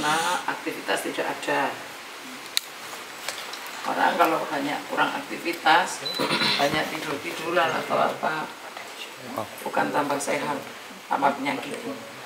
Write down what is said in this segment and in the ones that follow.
karena aktivitas tidak ada. Orang kalau banyak kurang aktivitas, banyak tidur-tiduran atau apa, bukan tambah sehat, tambah penyakit.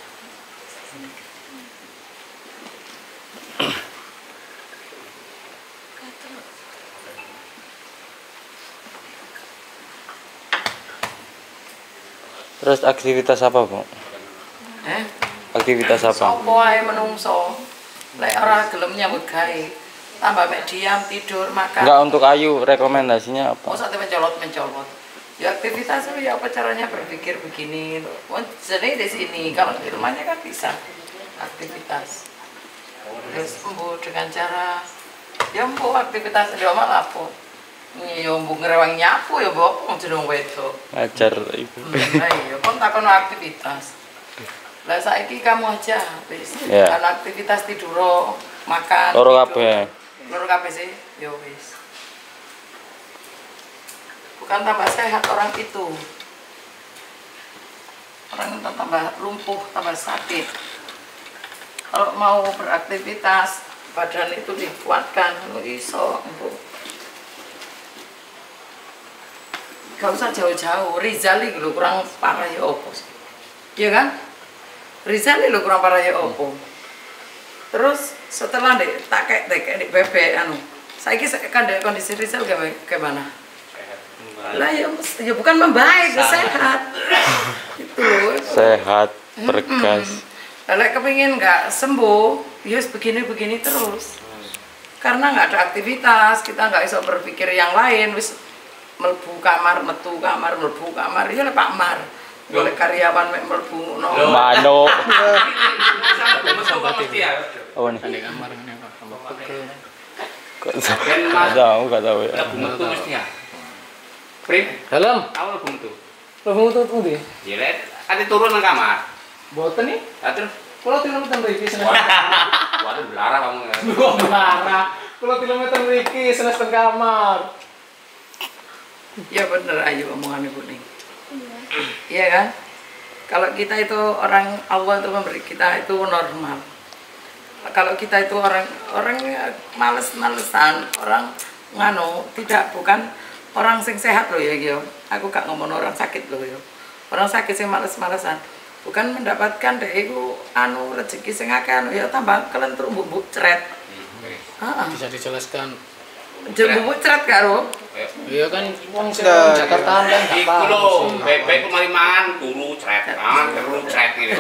Terus aktivitas apa, Bu? Aktivitas apa? Sopo ae menungso. Lek ora gelem nyambut gawe, tambah mek diam, tidur, makan. Enggak, untuk Ayu rekomendasinya apa? Masa mencolot. Ya aktivitas itu ya apa caranya berpikir begini. Jadi di sini, kalau di rumahnya kan bisa aktivitas. Terus sembuh dengan cara ya mbok aktivitas di rumah apa? Ya mbok ngerewang nyapu ya mbok jeneng wedok. Ngajar Ibu. Iya, kon takon aktivitas. Lah saiki kamu aja wis. Ya. Kan aktivitas tidur, makan. Loro kabeh. Loro kabeh sih, ya wis. Bukan tambah sehat orang itu. Orang itu tambah lumpuh, tambah sakit. Kalau mau beraktivitas, badan itu dikuatkan, lo iso. Gak usah jauh-jauh, Rizali lo kurang parah ya opo. Iya kan? Rizali lo kurang parah ya opo. Terus setelah tak kayak bebek anu. Saiki kan kondisi Rizal gimana? Lah ya bukan membaik, sehat. Itu loh. Sehat, bergas. Kalau kepingin nggak sembuh, ya begini-begini terus. Karena nggak ada aktivitas, kita nggak bisa berpikir yang lain. Wis melbu kamar, metu kamar, melbu kamar. Ya Pak Mar. Boleh karyawan melbu no. Mano. Oh nih. Ada kamar ini apa? Gak tahu ya. Metu mestinya. Prim, dalam. Awal metu. Metu tuh deh. Ya lek, ate turun nang kamar. Boten nih? Terus kalau kilometer mriki seneng. Waduh, belarang kamu ya. Belarang. Kalau kilometer mriki seneng kamar. Ya bener Ayu omongan Ibu nih. Iya kan? Kalau kita itu orang Allah itu memberi kita itu normal. Kalau kita itu orang males-malesan, orang bukan orang sing sehat loh ya, yo. Aku gak ngomong orang sakit loh ya. Orang sakit sing males-malesan, bukan mendapatkan iku rezeki sing akeh ya tambah kelentruk bubuk ceret. Bisa dijelaskan. Bubuk ceret karo. Iya kan wong sing Jakarta kan gak iku lho, bebek kemari mangan turu cret, terus cret gitu.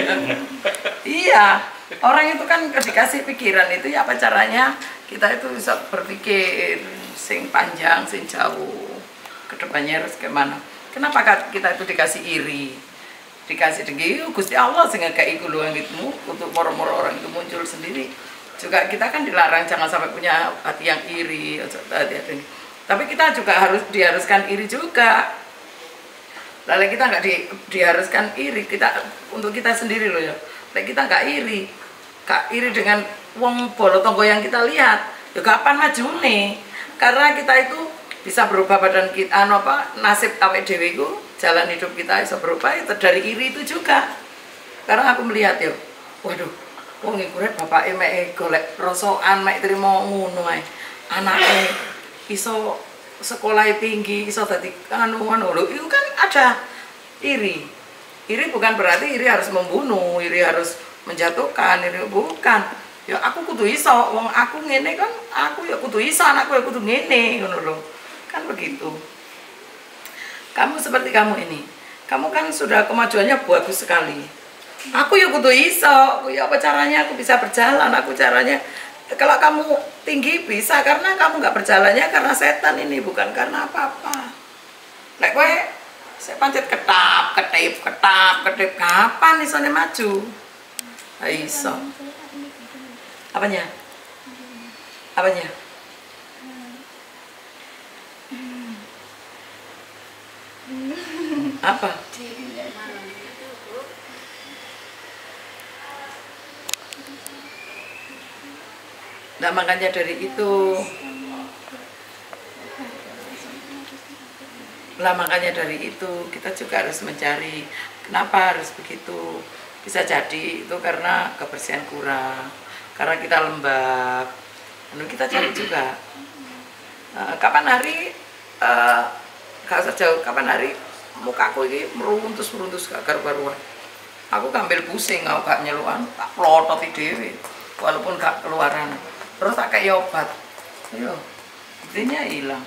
Iya, orang itu kan dikasih pikiran itu ya apa caranya kita itu bisa berpikir sing panjang, sing jauh, kedepannya harus gimana. Kenapa kita itu dikasih iri, dikasih degi, Gusti Allah sing ngekei kuluan gitu, untuk moro-moro orang itu muncul sendiri. Juga kita kan dilarang jangan sampai punya hati yang iri, hati-hati. Tapi kita juga diharuskan iri juga. Lalu kita nggak diharuskan iri, untuk kita sendiri loh ya. Lalu kita nggak iri dengan wong bolotonggo yang kita lihat. Ya kapan maju nih? Karena kita itu bisa berubah badan kita, nasib awake dhewe iku, jalan hidup kita bisa berubah itu dari iri itu juga. Karena aku melihat ya, waduh, wong iku rek bapake mek golek rosokan mek trimo ngono ae. Anake iso sekolah tinggi, iso dadi anu lho, itu kan ada iri. Iri bukan berarti iri harus membunuh, iri harus menjatuhkan, iri bukan. Ya aku kudu iso, wong aku ngene kan, aku ya kudu iso, anakku ya kudu ngene ngono lho. Kan begitu. Kamu seperti kamu ini. Kamu kan sudah kemajuannya bagus sekali. Aku ya kudu iso, ya apa caranya aku bisa berjalan, aku caranya. Kalau kamu tinggi bisa karena kamu nggak berjalannya karena setan ini, bukan karena apa-apa. Lek kowe saya pancet ketip, kapan isone maju? Iso. Apanya? Apa? Nah makanya dari itu, kita juga harus mencari kenapa harus begitu. Bisa jadi itu karena kebersihan kurang, karena kita lembab. Kita cari juga kapan hari gak usah jauh, kapan hari mukaku ini meruntus gak karu-karuan. Aku ambil pusing, aku gak nyeluan, tak pelototi dewe walaupun gak keluaran. Terus tak kayak obat, yo, intinya hilang.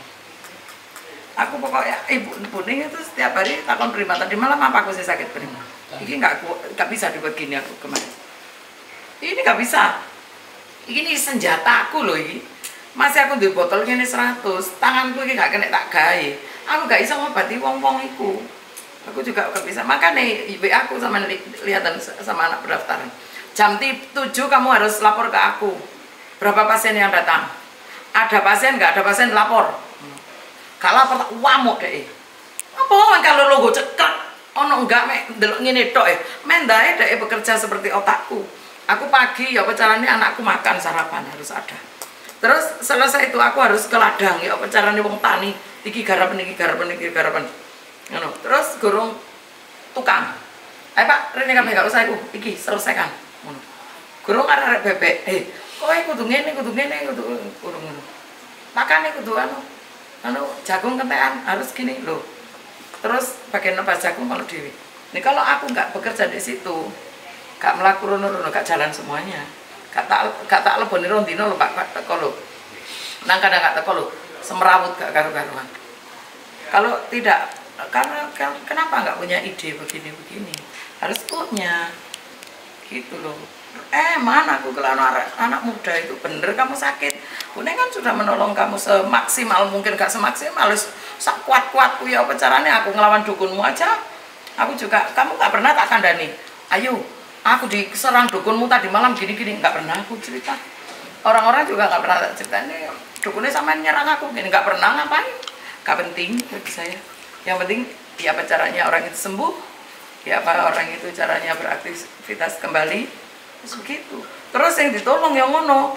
Aku pokoknya ibu Puning itu setiap hari takon prima, tadi malam apa aku sih sakit prima. Ini gak bisa dibuat gini aku kemarin. Ini gak bisa. Ini senjataku loh ini. Masih aku di botol gini 100, tanganku ini gak kena tak gawe. Aku gak bisa ngobati wong-wong iku. Aku juga gak bisa. Makanya ibu aku sama lihatan sama anak pendaftaran. Jam 7 kamu harus lapor ke aku. Berapa pasien yang datang? Ada pasien nggak ada pasien lapor. Kalau lapor tak wamuk deh. Apa kalau logo cekak? Ono enggak mek delok ngene tok mendae dek bekerja seperti otakku. Aku pagi ya apa carane anakku makan sarapan harus ada. Terus selesai itu aku harus ke ladang ya apa carane wong tani iki garapan. Ngono. Terus gorong tukang. Ayo Pak, rene kabeh gak usah iku. Iki selesaikan. Ngono. Gorong arek bebek. Kowe kudu ngene kudu ngono. Makane kudu anu jagung kentekan harus gini loh. Terus bagian nebas jagung kalau dewi. Ini kalau aku nggak bekerja di situ, nggak melakukan rono nggak jalan semuanya. Gak tak leboni rondino lo Pak teko lo. Nang kadang nggak teko lo, semerawut gak karu-karuan. Kalau tidak, karena kenapa nggak punya ide begini? Harus punya, gitu loh. Mana aku kalau anak muda itu bener kamu sakit. Kuning kan sudah menolong kamu semaksimal mungkin, gak semaksimal, sak kuat-kuatku ya apa caranya aku ngelawan dukunmu aja. Aku juga, kamu gak pernah tak kandani. Ayo, aku diserang dukunmu tadi malam gini-gini, gak pernah aku cerita. Orang-orang juga gak pernah tak cerita, ini dukunnya sama nyerang aku gini, gak pernah ngapain. Gak penting bagi saya. Yang penting ya apa caranya orang itu sembuh, ya apa orang itu caranya beraktivitas kembali. Begitu. Terus yang ditolong yang ngono.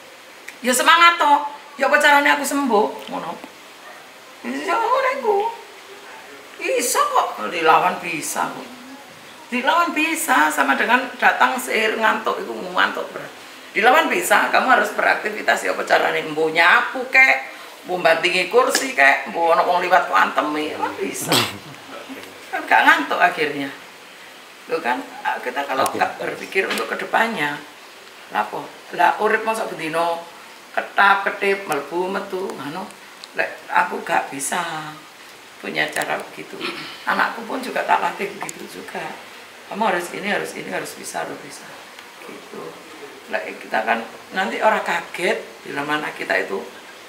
Ya semangat toh. Ya apa caranya aku sembuh? Ngono. Ya ngono iku. Bisa kok dilawan bisa kok. Dilawan bisa sama dengan datang sehir ngantuk itu ngantuk berat. Dilawan bisa, kamu harus beraktivitas ya apa caranya mbo nyapu kek, mbo bantingi kursi kek, mbo ono wong liwat ku antemi, bisa. Kan gak ngantuk akhirnya. Loh kan kita kalau nggak berpikir untuk kedepannya lapo lah urip masa bedino ketap ketip melbu metu anu aku gak bisa punya cara begitu. Anakku pun juga tak latih begitu juga, kamu harus ini harus bisa gitu. Lah kita kan nanti orang kaget bila mana kita itu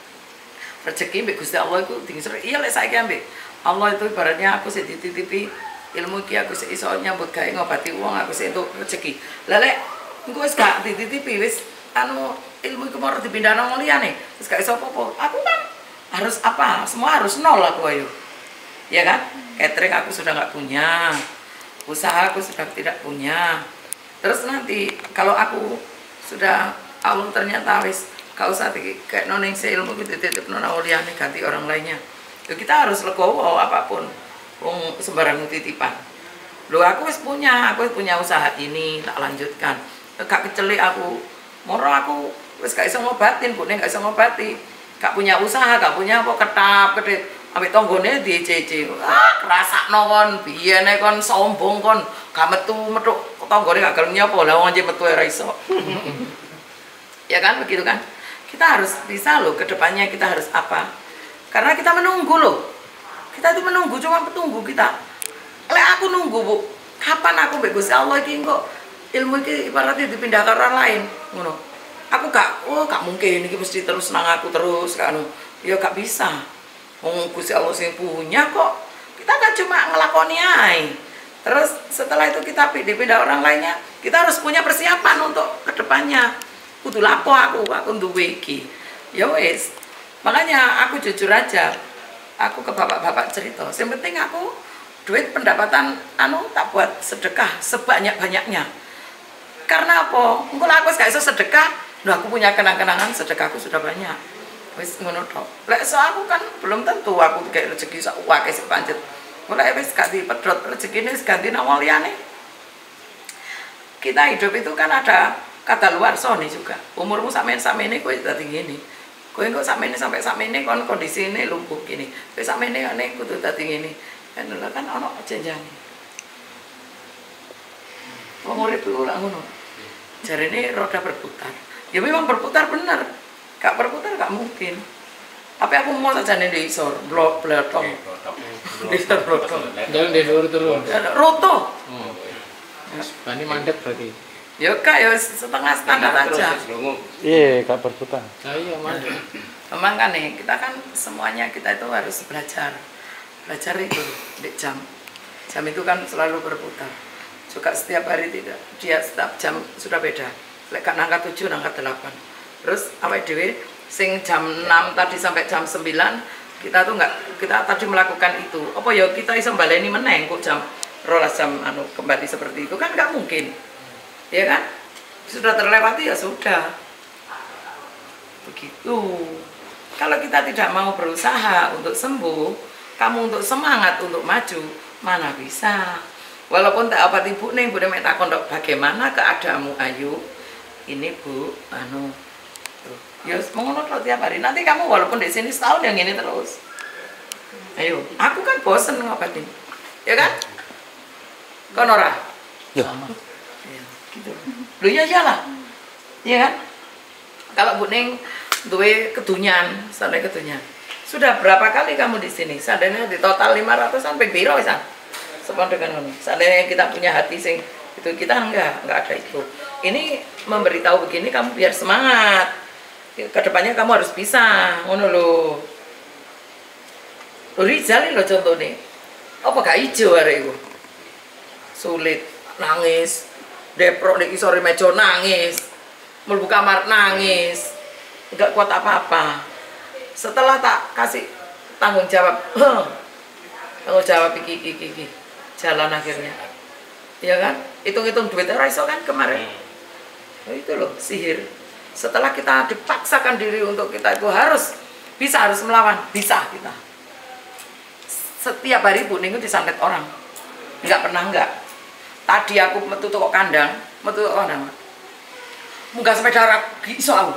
rezeki mbek Gusti Allah itu tinggi. Iya lek saiki ambek Allah itu ibaratnya aku sih dititipi ilmu ki aku iso nyambut gawe ngobati wong, aku sik entuk rezeki. Lah lek engko wis gak dititipi wis anu ilmu iku mau dipindah nang liyane, wis gak iso apa-apa. Aku kan harus apa? Semua harus nol aku ayo. Ya kan? Catering aku sudah nggak punya. Usaha aku sudah tidak punya. Terus nanti kalau aku sudah Allah ternyata wis gak usah kayak noning ilmu gitu titip nang liyane ganti orang lainnya. Yo kita harus legowo apapun. Wong sembarang titipan. Loh aku wis punya usaha ini tak lanjutkan. Gak kecelik aku. Moro aku wis gak iso ngobatin, Kuning gak iso ngobati. Gak punya usaha, gak punya apa ketap kedhe ambek tanggane dijeje. Rasakno kon, biyene kon sombong kon, gak metu tanggane gak gelem nyapa. Lah wong aja metu ora iso. Ya kan begitu kan? Kita harus bisa loh kedepannya kita harus apa? Karena kita menunggu loh. Kita itu menunggu, cuma petunggu kita. Lek aku nunggu Bu, kapan aku mbek Gusti Allah iki kok ilmu iki ibaratnya dipindah ke orang lain, ngono. Aku gak mungkin iki mesti terus nang aku terus kan. Ya gak bisa. Wong Gusti Allah sing punya kok. Kita kan cuma ngelakoni ae. Terus setelah itu kita pindah orang lainnya, kita harus punya persiapan untuk kedepannya. Kudu lapo aku duwe iki. Ya wis. Makanya aku jujur aja. Aku ke bapak-bapak cerita, yang penting aku duit pendapatan tak buat sedekah sebanyak-banyaknya. Karena apa? Engko aku gak iso sedekah, loh aku punya kenang-kenangan sedekahku sudah banyak. Wis ngono tok. Lek aku kan belum tentu aku kayak rezeki sak akeh sing pancet. Mulai wis gak dipedhot rezekine wis ganti nang liyane. Kita hidup itu kan ada kata luar soni juga. Umurmu sampeyan kowe dadi ngene. Kowe kok sampai sakmene kon kondisine lumpuh gini. Kowe sakmene nek kudu dadi ngene. Kan lha kan ana jenjange. Wong urip lu lak ngono. Jarene roda berputar. Ya memang berputar bener. Gak berputar gak mungkin. Tapi aku mau sajane di isor, blotong. Isor blotong. Jangan di luar turun. Roto. Bani mandek berarti. Ya kak ya setengah standar aja. Iya, gak berputar. Nah, iya mandek. Memang kan nih, kita kan semuanya kita itu harus belajar. Belajar itu di jam. Jam itu kan selalu berputar. Juga setiap hari tidak. Dia setiap jam sudah beda. Lek kan angka 7, angka 8. Terus awake dhewe sing jam 6 tadi sampai jam 9 kita tuh kita tadi melakukan itu. Apa ya kita iso baleni meneng kok jam 12 jam kembali seperti itu kan nggak mungkin. Ya kan? Sudah terlewati ya sudah. Begitu. Kalau kita tidak mau berusaha untuk sembuh, kamu untuk semangat untuk maju, mana bisa. Walaupun tak apa ibu nih, Bu nek takon bagaimana keadaanmu Ayu. Ini Bu, ya mengono tiap hari. Nanti kamu walaupun di sini setahun yang ini terus. Ayo, aku kan bosen ngobatin. Ya kan? Kon ora? Ya. Ya, gitu. Loh ya iyalah. Iya kan? Kalau Bu Ning duwe kedunyan, sampai kedunyan. Sudah berapa kali kamu di sini? Seandainya di total 500 sampai piro wis. Sepon dengan ngono. Seandainya kita punya hati sing itu kita enggak ada itu. Ini memberitahu begini kamu biar semangat. Kedepannya kamu harus bisa, ngono lho. Rizal lho contohnya. Apa gak ijo arek iku? Sulit, nangis, deprok di isore meja nangis, mlebu kamar nangis, enggak kuat apa-apa. Setelah tak kasih tanggung jawab, iki, jalan akhirnya. Ya kan? Hitung-hitung duit ora iso kan kemarin. Nah, itu loh sihir. Setelah kita dipaksakan diri untuk kita itu harus melawan, bisa kita. Setiap hari Bu Ning disantet orang, nggak pernah enggak. Tadi aku metu toko kandang, munggah sepeda iso aku.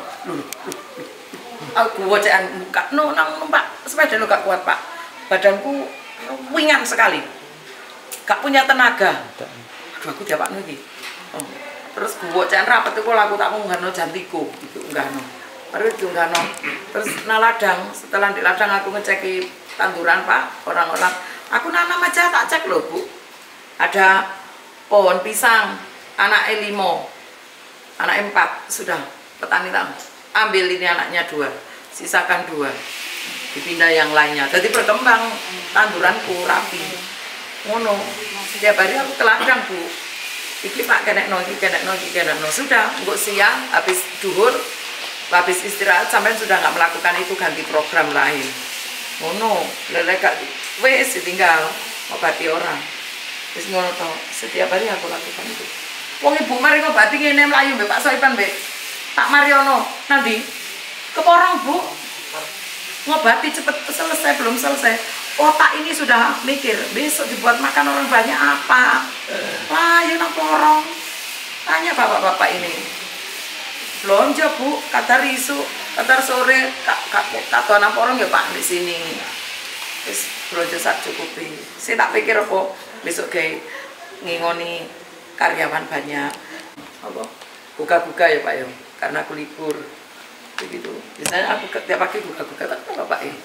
Aku wocekan buka, numpak sepeda lo gak kuat Pak. Badanku ringan sekali, gak punya tenaga. Aduh aku diapakno iki. Terus gue cek rapat itu aku tak mau nggak jantiku itu enggak baru itu enggak terus ladang setelah di ladang aku ngeceki tanduran Pak orang-orang aku nanam aja tak cek loh Bu ada pohon pisang anaknya 5 anaknya 4 sudah petani tak ambil ini anaknya 2 sisakan 2 dipindah yang lainnya jadi berkembang tanduranku rapi ngono setiap hari aku ke ladang Bu iki Pak kena no. Sudah, untuk siang habis duhur, habis istirahat sampai sudah nggak melakukan itu ganti program lain. Ngono, lelek wes tinggal ngobati orang. Wis ngono to, setiap hari aku lakukan itu. Wong Ibu mari ngobati ngene mlayu mbek Pak Soipan mbek Pak Mariono. Nanti keporong Bu. Ngobati cepet selesai belum selesai. Otak ini sudah mikir besok dibuat makan orang banyak apa ya nak porong tanya bapak-bapak ini belanja Bu kata risu kata sore kata anak porong ya Pak di sini terus belanja sak cukupi saya tak pikir apa besok kayak ngingoni karyawan banyak apa buka-buka ya Pak ya karena aku libur begitu biasanya aku tiap pagi buka-buka tak bapak ini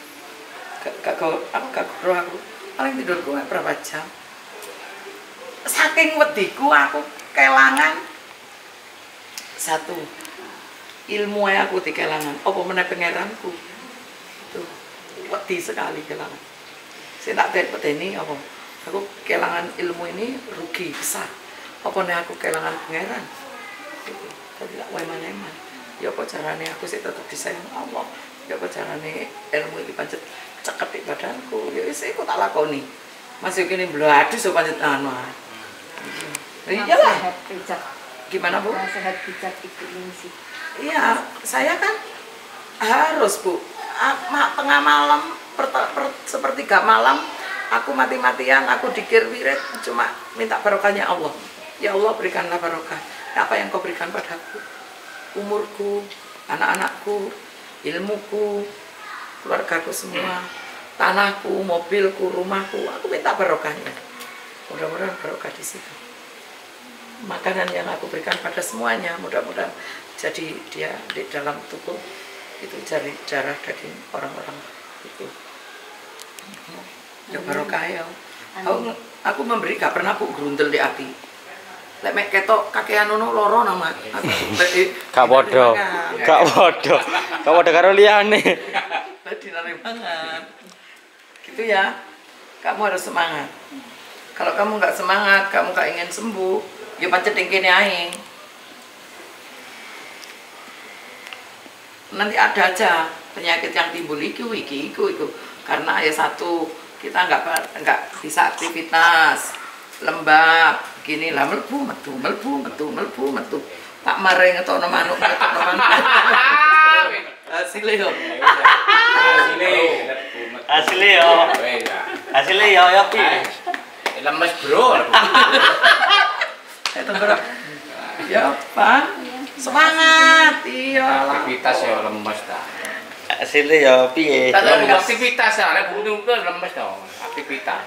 aku paling tidurku berapa jam saking wediku aku kelangan satu ilmu aku dikelangan apa meneh pangeranku itu wedi sekali kelangan saya tak pedeni apa aku kelangan ilmu ini rugi besar apa nih aku kelangan pangeran gitu tadi tak wae mana ya apa carane aku sih tetap disayang Allah ya apa carane ilmu ini pancet cekep di badanku, ya wis aku tak lakoni. Masih kene bladu so pancet anu. Iyalah. Gimana Bu? Sehat bijak itu sih. Iya, saya kan harus Bu. Tengah malam, sepertiga malam, aku mati-matian, aku dikir wirid, cuma minta barokahnya Allah. Ya Allah berikanlah barokah. apa yang kau berikan padaku, umurku, anak-anakku, ilmuku, keluargaku semua, tanahku, mobilku, rumahku, aku minta barokahnya. Mudah-mudahan barokah di situ. Makanan yang aku berikan pada semuanya, mudah-mudahan jadi dia di dalam tubuh itu cari darah daging orang-orang itu. Ya barokah ya. Aku memberi gak pernah aku grundel di hati. Lek mek ketok kakean ono loro nama. Gak podo. Gak podo. Gak podo karo liyane. Dinare banget. Gitu ya. Kamu harus semangat. Kalau kamu nggak semangat, kamu gak ingin sembuh, ya pancet kene ae. Nanti ada aja penyakit yang timbul iku. Karena ya satu, kita nggak bisa aktivitas, lembab, begini lah, melbu metu. Tak mareng atau manuk Hasilnya ya pi. Lemes bro. Ya Pak, semangat, iya. Aktivitas ya lemes dah. Hasilnya ya piye? Aktivitas ya, lek buntu ke lemes dong. Aktivitas.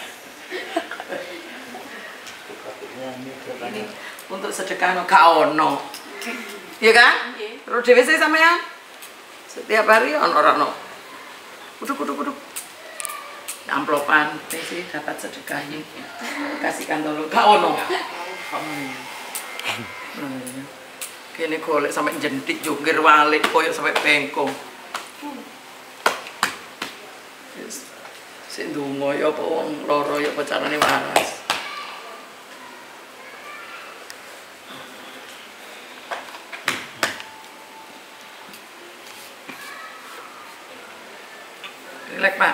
Ini untuk sedekah gak ono. Iya kan? Terus dhewe sih sampean. Setiap hari ono ora ono. Kuduk. Amplopan sih dapat sedekahnya. Kasihkan tolong gak ono. Kene golek sampai jentik jungkir walik koyo sampai bengkong. Sing ndonga ya apa wong lara ya apa carane waras. Rileks, Pak.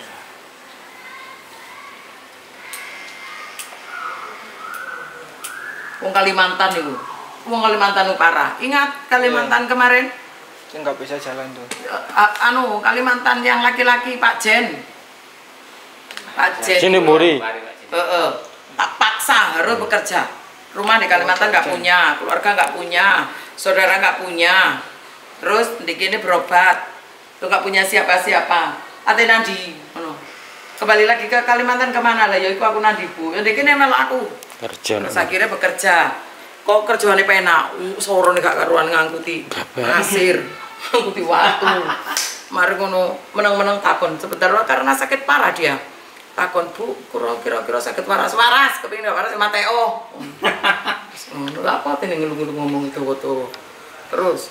Wong Kalimantan itu. Wong Kalimantan itu parah. Ingat Kalimantan kemarin? Saya nggak bisa jalan tuh. Kalimantan yang laki-laki Pak Jen. Pak Jen. Sini Muri. Tak paksa harus bekerja. Rumah di Kalimantan nggak punya, keluarga nggak punya, saudara nggak punya. Terus di sini berobat, tuh nggak punya siapa-siapa. Ate nandi, kembali lagi ke Kalimantan kemana lah? Ya aku nandi bu. Yang di sini malah aku. Kerja. Terus akhirnya bekerja. Kok kerjaannya penak? Sorone gak karuan ngangkuti pasir, ngangkuti watu. Mari ngono meneng-meneng takon sebentar karena sakit parah dia. Takon bu, kira-kira sakit waras, kepingin waras Mateo. Lha apa tene ngelung-ngelung ngomong itu foto. Terus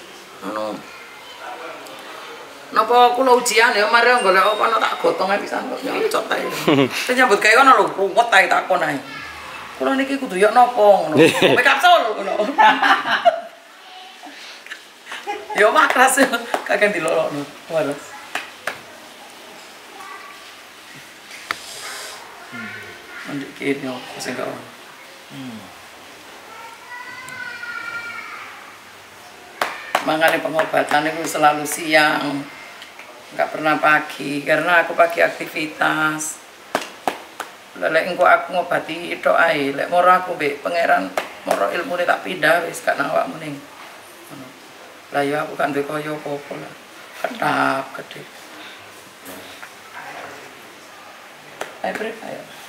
napa kula ujian ya mari golek apa tak gotong ae pisan kok nyocot ae. Nyambut gawe kono lho ruwet ae takon ae. Kula niki kudu yo napa ngono. Kopi kapsul ngono. Yo makras kagak dilolokno. Waras. Nanti kene yo sing gak. Makanya pengobatan itu selalu siang, nggak pernah pagi karena aku pagi aktivitas. Lek engko aku ngobati tok ae, lek moro aku mbek pangeran moro ilmune tak pindah wis gak nang awakmu ning. Ngono. Lah ya aku kan duwe kaya apa-apa lah. Ketap gede. Ayo, Bre, ayo.